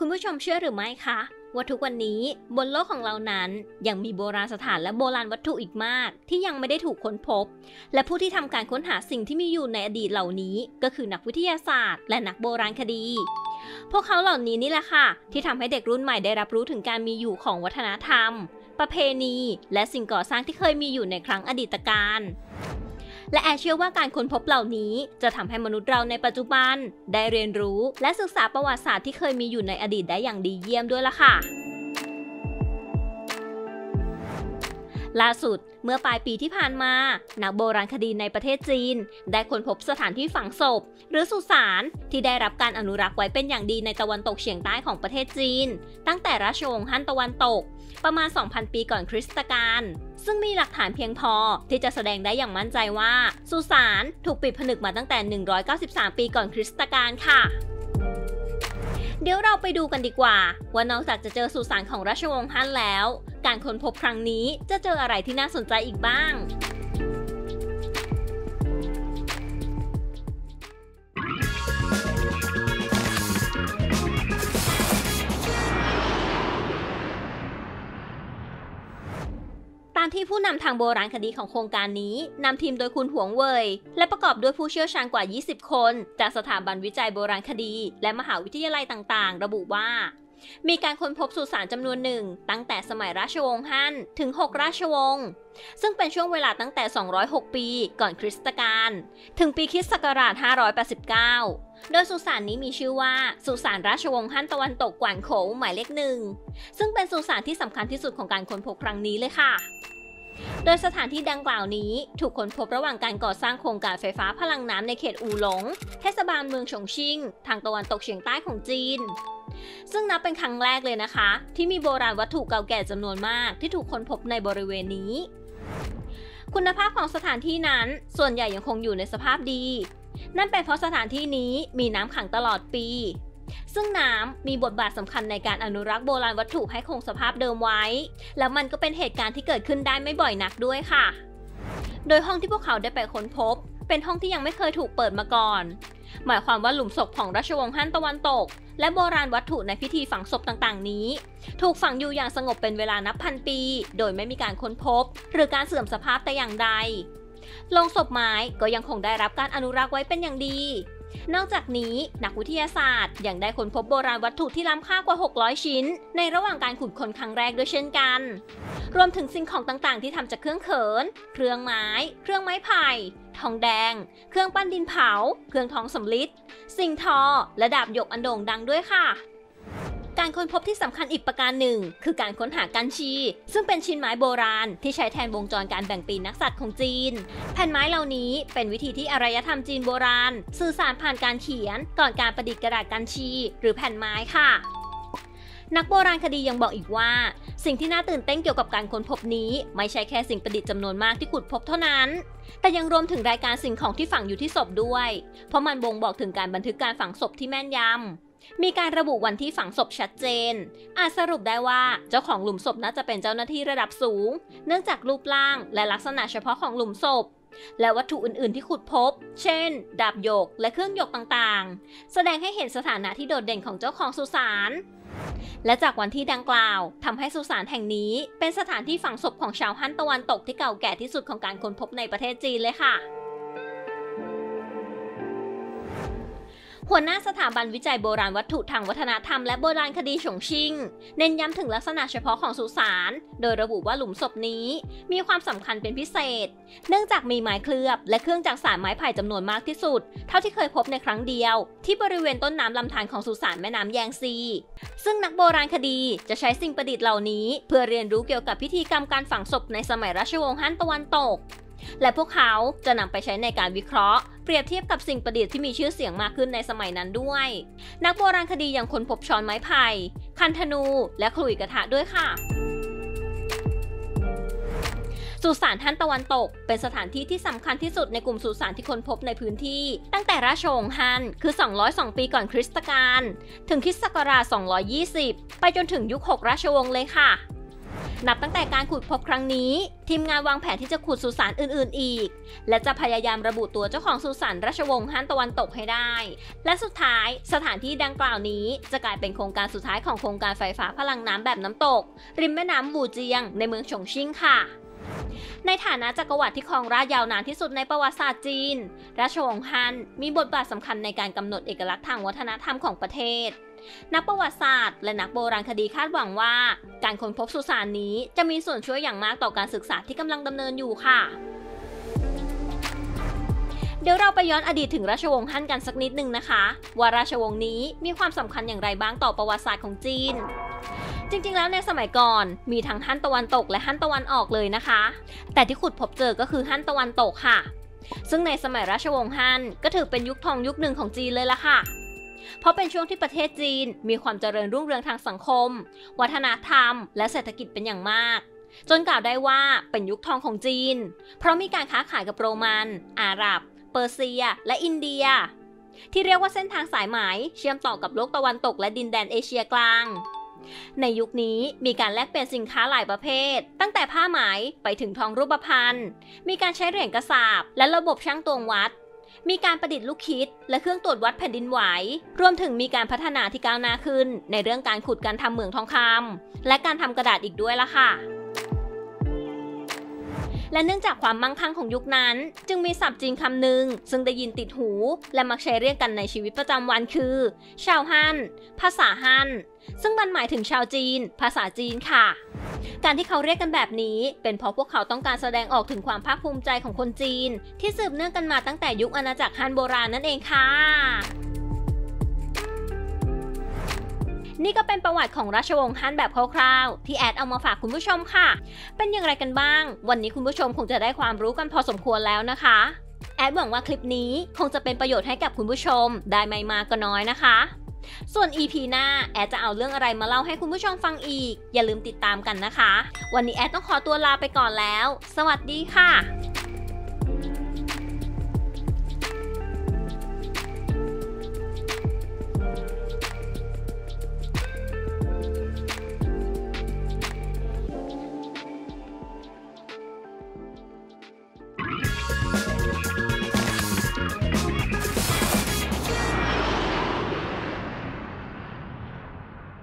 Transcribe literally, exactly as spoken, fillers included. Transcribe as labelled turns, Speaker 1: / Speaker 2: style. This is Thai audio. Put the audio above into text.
Speaker 1: คุณผู้ชมเชื่อหรือไม่คะว่าทุกวันนี้บนโลกของเรานั้นยังมีโบราณสถานและโบราณวัตถุอีกมากที่ยังไม่ได้ถูกค้นพบและผู้ที่ทำการค้นหาสิ่งที่มีอยู่ในอดีตเหล่านี้ก็คือนักวิทยาศาสตร์และนักโบราณคดีพวกเขาเหล่านี้นี่แหละค่ะที่ทำให้เด็กรุ่นใหม่ได้รับรู้ถึงการมีอยู่ของวัฒนธรรมประเพณีและสิ่งก่อสร้างที่เคยมีอยู่ในครั้งอดีตการและแอร์เชื่อว่าการค้นพบเหล่านี้จะทำให้มนุษย์เราในปัจจุบันได้เรียนรู้และศึกษาประวัติศาสตร์ที่เคยมีอยู่ในอดีตได้อย่างดีเยี่ยมด้วยล่ะค่ะล่าสุดเมื่อปลายปีที่ผ่านมานักโบราณคดีในประเทศจีนได้ค้นพบสถานที่ฝังศพหรือสุสานที่ได้รับการอนุรักษ์ไว้เป็นอย่างดีในตะวันตกเฉียงใต้ของประเทศจีนตั้งแต่ราชวงศ์ฮั่นตะวันตกประมาณ สองพัน ปีก่อนคริสตกาลซึ่งมีหลักฐานเพียงพอที่จะแสดงได้อย่างมั่นใจว่าสุสานถูกปิดผนึกมาตั้งแต่หนึ่งร้อยเก้าสิบสามปีก่อนคริสตกาลค่ะเดี๋ยวเราไปดูกันดีกว่าว่านอกจากจะเจอสุสานของราชวงศ์ฮั่นแล้วการค้นพบครั้งนี้จะเจออะไรที่น่าสนใจอีกบ้างตามที่ผู้นำทางโบราณคดีของโครงการนี้นำทีมโดยคุณหวงเว่ยและประกอบด้วยผู้เชี่ยวชาญกว่ายี่สิบคนจากสถาบันวิจัยโบราณคดีและมหาวิทยาลัยต่างๆระบุว่ามีการค้นพบสุสานจำนวนหนึ่งตั้งแต่สมัยราชวงศ์ฮั่นถึงหกราชวงศ์ซึ่งเป็นช่วงเวลาตั้งแต่สองร้อยหกปีก่อนคริสตกาลถึงปีคริสต์ศักราชห้าร้อยแปดสิบเก้าโดยสุสานนี้มีชื่อว่าสุสานราชวงศ์ฮั่นตะวันตกกวานโขวหมายเลขหนึ่งซึ่งเป็นสุสานที่สำคัญที่สุดของการค้นพบครั้งนี้เลยค่ะโดยสถานที่ดังกล่าวนี้ถูกค้นพบระหว่างการก่อสร้างโครงการไฟฟ้าพลังน้ำในเขตอู่หลงเทศบาลเมืองฉงชิ่งทางตะวันตกเฉียงใต้ของจีนซึ่งนับเป็นครั้งแรกเลยนะคะที่มีโบราณวัตถุเก่าแก่จำนวนมากที่ถูกค้นพบในบริเวณนี้คุณภาพของสถานที่นั้นส่วนใหญ่ยังคงอยู่ในสภาพดีนั่นเป็นเพราะสถานที่นี้มีน้ำขังตลอดปีซึ่งน้ำมีบทบาทสำคัญในการอนุรักษ์โบราณวัตถุให้คงสภาพเดิมไว้แล้วมันก็เป็นเหตุการณ์ที่เกิดขึ้นได้ไม่บ่อยนักด้วยค่ะโดยห้องที่พวกเขาได้ไปค้นพบเป็นห้องที่ยังไม่เคยถูกเปิดมาก่อนหมายความว่าหลุมศพของราชวงศ์ฮั่นตะวันตกและโบราณวัตถุในพิธีฝังศพต่างๆนี้ถูกฝังอยู่อย่างสงบเป็นเวลานับพันปีโดยไม่มีการค้นพบหรือการเสื่อมสภาพแต่อย่างใดโลงศพไม้ก็ยังคงได้รับการอนุรักษ์ไว้เป็นอย่างดีนอกจากนี้นักวิทยาศาสตร์ยังได้ค้นพบโบราณวัตถุที่ล้ำค่ากว่าหกร้อยชิ้นในระหว่างการขุดค้นครั้งแรกด้วยเช่นกันรวมถึงสิ่งของต่างๆที่ทำจากเครื่องเขินเครื่องไม้เครื่องไม้ไผ่ทองแดงเครื่องปั้นดินเผาเครื่องทองสำริดสิ่งทอและดาบหยกอันโด่งดังด้วยค่ะการค้นพบที่สำคัญอีกประการหนึ่งคือการค้นหากันชีซึ่งเป็นชิ้นไม้โบราณที่ใช้แทนวงจรการแบ่งปีนักสัตว์ของจีนแผ่นไม้เหล่านี้เป็นวิธีที่อารยธรรมจีนโบราณสื่อสารผ่านการเขียนก่อนการประดิษฐ์กระดาษกันชีหรือแผ่นไม้ค่ะนักโบราณคดียังบอกอีกว่าสิ่งที่น่าตื่นเต้นเกี่ยวกับการค้นพบนี้ไม่ใช่แค่สิ่งประดิษฐ์จำนวนมากที่ขุดพบเท่านั้นแต่ยังรวมถึงรายการสิ่งของที่ฝังอยู่ที่ศพด้วยเพราะมันบ่งบอกถึงการบันทึกการฝังศพที่แม่นยำมีการระบุวันที่ฝังศพชัดเจนอาจสรุปได้ว่าเจ้าของหลุมศพน่าจะเป็นเจ้าหน้าที่ระดับสูงเนื่องจากรูปร่างและลักษณะเฉพาะของหลุมศพและวัตถุอื่นๆที่ขุดพบเช่นดาบหยกและเครื่องหยกต่างๆแสดงให้เห็นสถานะที่โดดเด่นของเจ้าของสุสานและจากวันที่ดังกล่าวทำให้สุสานแห่งนี้เป็นสถานที่ฝังศพของชาวฮั่นตะวันตกที่เก่าแก่ที่สุดของการค้นพบในประเทศจีนเลยค่ะหัวหน้าสถาบันวิจัยโบราณวัตถุทางวัฒนธรรมและโบราณคดีฉงชิ่งเน้นย้ำถึงลักษณะเฉพาะของสุสานโดยระบุว่าหลุมศพนี้มีความสำคัญเป็นพิเศษเนื่องจากมีไม้เคลือบและเครื่องจักสานไม้ไผ่จำนวนมากที่สุดเท่าที่เคยพบในครั้งเดียวที่บริเวณต้นน้ำลำธารของสุสานแม่น้ำแยงซีซึ่งนักโบราณคดีจะใช้สิ่งประดิษฐ์เหล่านี้เพื่อเรียนรู้เกี่ยวกับพิธีกรรมการฝังศพในสมัยราชวงศ์ฮั่นตะวันตกและพวกเขาจะนำไปใช้ในการวิเคราะห์เปรียบเทียบกับสิ่งประดิษฐ์ที่มีชื่อเสียงมากขึ้นในสมัยนั้นด้วยนักโบราณคดียังค้นพบช้อนไม้ไผ่คันธนูและขลุ่ยกระทะด้วยค่ะสุสานฮั่นตะวันตกเป็นสถานที่ที่สำคัญที่สุดในกลุ่มสุสานที่ค้นพบในพื้นที่ตั้งแต่ราชวงศ์ฮั่นคือสองร้อยสองปีก่อนคริสตกาลถึงคริสต์ศักราชสองร้อยยี่สิบไปจนถึงยุคหกราชวงศ์เลยค่ะนับตั้งแต่การขุดพบครั้งนี้ทีมงานวางแผนที่จะขุดสุสานอื่นๆอีกและจะพยายามระบุตัวเจ้าของสุสานราชวงศ์ฮั่นตะวันตกให้ได้และสุดท้ายสถานที่ดังกล่าวนี้จะกลายเป็นโครงการสุดท้ายของโครงการไฟฟ้าพลังน้ำแบบน้ำตกริมแม่น้ำบูเจียงในเมืองฉงชิ่งค่ะในฐานะจักรวรรดิที่ครองราชยาวนานที่สุดในประวัติศาสตร์จีนราชวงศ์ฮั่นมีบทบาทสำคัญในการกำหนดเอกลักษณ์ทางวัฒนธรรมของประเทศนักประวัติศาสตร์และนักโบราณคดีคาดหวังว่าการค้นพบสุสานนี้จะมีส่วนช่วยอย่างมากต่อการศึกษาที่กำลังดำเนินอยู่ค่ะเดี๋ยวเราไปย้อนอดีตถึงราชวงศ์ฮั่นกันสักนิดนึงนะคะว่าราชวงศ์นี้มีความสำคัญอย่างไรบ้างต่อประวัติศาสตร์ของจีนจริงๆแล้วในสมัยก่อนมีทั้งฮั่นตะวันตกและฮั่นตะวันออกเลยนะคะแต่ที่ขุดพบเจอก็คือฮั่นตะวันตกค่ะซึ่งในสมัยราชวงศ์ฮั่นก็ถือเป็นยุคทองยุคหนึ่งของจีนเลยล่ะค่ะเพราะเป็นช่วงที่ประเทศจีนมีความเจริญรุ่งเรืองทางสังคมวัฒนธรรมและเศรษฐกิจเป็นอย่างมากจนกล่าวได้ว่าเป็นยุคทองของจีนเพราะมีการค้าขายกับโรมันอาหรับเปอร์เซียและอินเดียที่เรียกว่าเส้นทางสายไหมเชื่อมต่อกับโลกตะวันตกและดินแดนเอเชียกลางในยุคนี้มีการแลกเปลี่ยนสินค้าหลายประเภทตั้งแต่ผ้าไหมไปถึงทองรูปพรรณมีการใช้เหรียญกระสาบและระบบชั่งตวงวัดมีการประดิษฐ์ลูกคิดและเครื่องตรวจวัดแผ่นดินไหวรวมถึงมีการพัฒนาที่ก้าวหน้าขึ้นในเรื่องการขุดการทำเหมืองทองคำและการทำกระดาษอีกด้วยล่ะค่ะและเนื่องจากความมั่งคั่งของยุคนั้นจึงมีศัพท์จีนคำหนึ่งซึ่งได้ยินติดหูและมักใช้เรียกกันในชีวิตประจำวันคือชาวฮั่นภาษาฮั่นซึ่งมันหมายถึงชาวจีนภาษาจีนค่ะการที่เขาเรียกกันแบบนี้เป็นเพราะพวกเขาต้องการแสดงออกถึงความภาคภูมิใจของคนจีนที่สืบเนื่องกันมาตั้งแต่ยุคอาณาจักรฮั่นโบราณนั่นเองค่ะนี่ก็เป็นประวัติของราชวงศ์ฮั่นแบบคร่าวๆที่แอดเอามาฝากคุณผู้ชมค่ะเป็นอย่างไรกันบ้างวันนี้คุณผู้ชมคงจะได้ความรู้กันพอสมควรแล้วนะคะแอดหวังว่าคลิปนี้คงจะเป็นประโยชน์ให้กับคุณผู้ชมได้ไม่มากก็น้อยนะคะส่วน อี พี หน้าแอดจะเอาเรื่องอะไรมาเล่าให้คุณผู้ชมฟังอีกอย่าลืมติดตามกันนะคะวันนี้แอดต้องขอตัวลาไปก่อนแล้วสวัสดีค่ะ